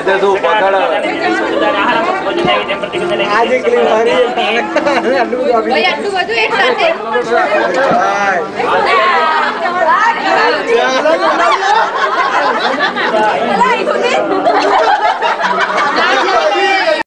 તે શું પકડ આજે ક્લીન મારી આટલું બધું એક સાથે